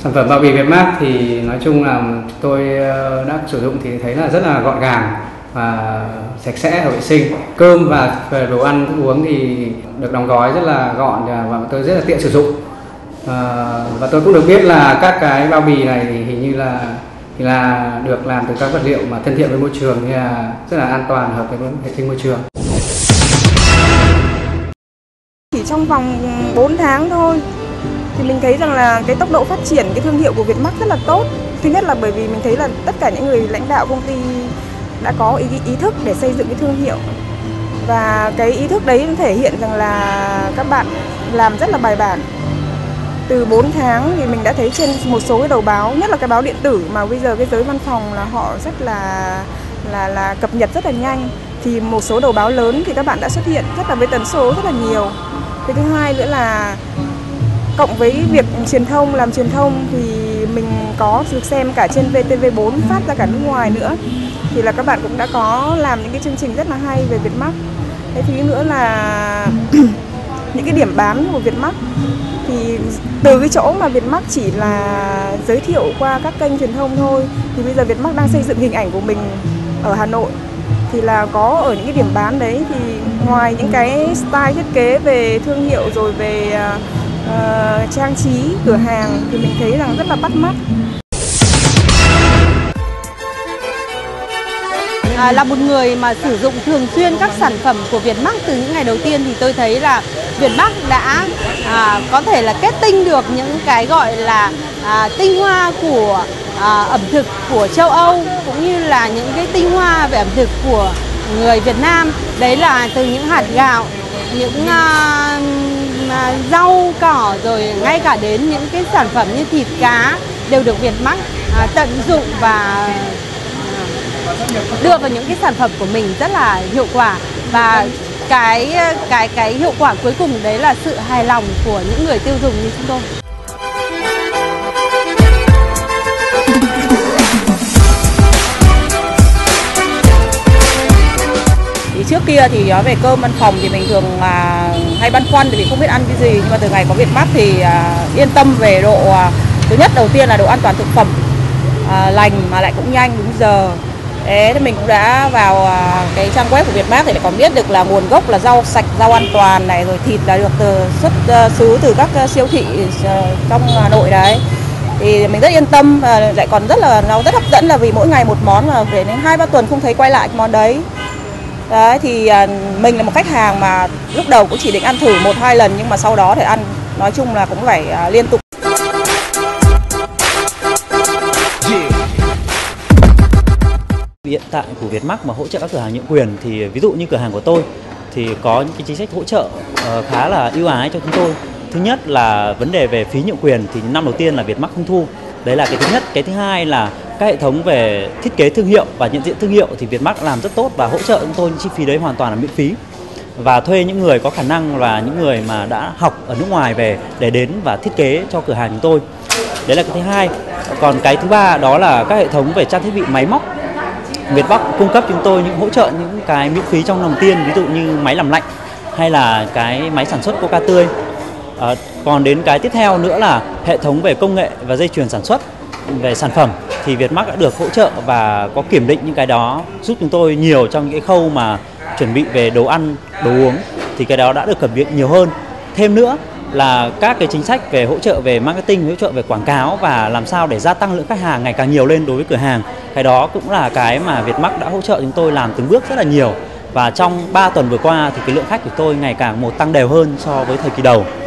Sản phẩm bao bì Vietmart thì nói chung là tôi đã sử dụng thì thấy là rất là gọn gàng và sạch sẽ và vệ sinh. Cơm và đồ ăn thức uống thì được đóng gói rất là gọn và tôi rất là tiện sử dụng. Và tôi cũng được biết là các cái bao bì này thì hình như là được làm từ các vật liệu mà thân thiện với môi trường, như là rất là an toàn, hợp với hệ sinh môi trường. Chỉ trong vòng 4 tháng thôi thì mình thấy rằng là cái tốc độ phát triển cái thương hiệu của Vietmart rất là tốt. Thứ nhất là bởi vì mình thấy là tất cả những người lãnh đạo công ty đã có ý thức để xây dựng cái thương hiệu, và cái ý thức đấy thể hiện rằng là các bạn làm rất là bài bản. Từ 4 tháng thì mình đã thấy trên một số cái đầu báo, nhất là cái báo điện tử mà bây giờ cái giới văn phòng là họ rất là cập nhật rất là nhanh, thì một số đầu báo lớn thì các bạn đã xuất hiện rất là với tần số rất là nhiều. Cái thứ hai nữa là cộng với việc làm truyền thông thì mình có được xem cả trên VTV4 phát ra cả nước ngoài nữa, thì là các bạn cũng đã có làm những cái chương trình rất là hay về Vietmart. Cái thứ nữa là những cái điểm bán của Vietmart thì từ cái chỗ mà Vietmart chỉ là giới thiệu qua các kênh truyền thông thôi, thì bây giờ Vietmart đang xây dựng hình ảnh của mình ở Hà Nội, thì là có ở những cái điểm bán đấy thì ngoài những cái style thiết kế về thương hiệu rồi về trang trí cửa hàng thì mình thấy rằng rất là bắt mắt. Là một người mà sử dụng thường xuyên các sản phẩm của Vietmart từ những ngày đầu tiên thì tôi thấy là Vietmart đã có thể là kết tinh được những cái gọi là tinh hoa của ẩm thực của châu Âu, cũng như là những cái tinh hoa về ẩm thực của người Việt Nam. Đấy là từ những hạt gạo, những rau cỏ, rồi ngay cả đến những cái sản phẩm như thịt cá đều được Vietmart tận dụng và đưa vào những cái sản phẩm của mình rất là hiệu quả. Và cái hiệu quả cuối cùng đấy là sự hài lòng của những người tiêu dùng như chúng tôi. Trước kia thì nói về cơm văn phòng thì mình thường hay băn khoăn vì không biết ăn cái gì, nhưng mà từ ngày có Vietmart thì yên tâm về độ thứ nhất đầu tiên là độ an toàn thực phẩm, lành mà lại cũng nhanh đúng giờ. Thế thì mình cũng đã vào cái trang web của Vietmart thì lại còn biết được là nguồn gốc là rau sạch, rau an toàn này, rồi thịt là được xuất xứ từ các siêu thị trong Hà Nội đấy. Thì mình rất yên tâm, lại còn nó rất hấp dẫn là vì mỗi ngày một món mà về đến 2-3 tuần không thấy quay lại cái món đấy. Đấy thì mình là một khách hàng mà lúc đầu cũng chỉ định ăn thử 1-2 lần, nhưng mà sau đó thì ăn nói chung là cũng phải liên tục. Hiện tại của Vietmart mà hỗ trợ các cửa hàng nhượng quyền thì ví dụ như cửa hàng của tôi thì có những cái chính sách hỗ trợ khá là ưu ái cho chúng tôi. Thứ nhất là vấn đề về phí nhượng quyền thì năm đầu tiên là Vietmart không thu. Đấy là cái thứ nhất. Cái thứ hai là các hệ thống về thiết kế thương hiệu và nhận diện thương hiệu thì Vietmart làm rất tốt và hỗ trợ chúng tôi những chi phí đấy hoàn toàn là miễn phí. Và thuê những người có khả năng và những người mà đã học ở nước ngoài về để đến và thiết kế cho cửa hàng chúng tôi. Đấy là cái thứ hai. Còn cái thứ ba đó là các hệ thống về trang thiết bị máy móc. Vietmart cung cấp chúng tôi những hỗ trợ những cái miễn phí trong năm tiên, ví dụ như máy làm lạnh hay là cái máy sản xuất Coca tươi. Còn đến cái tiếp theo nữa là hệ thống về công nghệ và dây chuyền sản xuất về sản phẩm thì Vietmart đã được hỗ trợ và có kiểm định những cái đó, giúp chúng tôi nhiều trong những cái khâu mà chuẩn bị về đồ ăn, đồ uống, thì cái đó đã được cập nhật nhiều hơn. Thêm nữa là các cái chính sách về hỗ trợ về marketing, hỗ trợ về quảng cáo và làm sao để gia tăng lượng khách hàng ngày càng nhiều lên đối với cửa hàng. Cái đó cũng là cái mà Vietmart đã hỗ trợ chúng tôi làm từng bước rất là nhiều. Và trong 3 tuần vừa qua thì cái lượng khách của tôi ngày càng một tăng đều hơn so với thời kỳ đầu.